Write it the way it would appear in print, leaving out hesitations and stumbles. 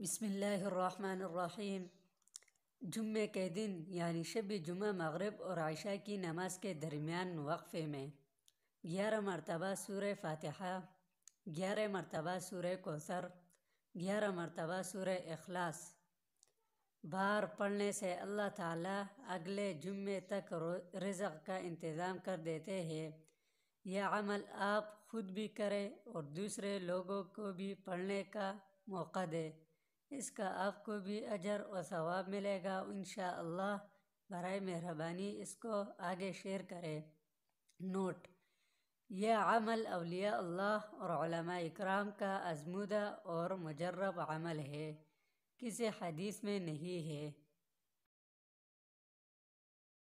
बिस्मिल्लाहिर्रहमानिर्रहीम। जुम्मे के दिन यानी शब जुम्मा मगरिब और आशा की नमाज के दरमियान वक्फ़े में 11 मरतबा सूरह फ़ातिहा, 11 मरतबा सूरह कौसर, 11 मरतबा सूरह इखलास बार पढ़ने से अल्लाह ताला अगले जुम्मे तक रिज़्क़ का इंतज़ाम कर देते हैं। यह अमल आप खुद भी करें और दूसरे लोगों को भी पढ़ने का मौका दें। इसका आपको भी अजर और सवाब मिलेगा इंशाअल्लाह। बराए मेहरबानी इसको आगे शेयर करें। नोट: यह अमल औलिया अल्लाह और उलमा इकराम का आज़मूदा और मुजर्रब अमल है, किसी हदीस में नहीं है।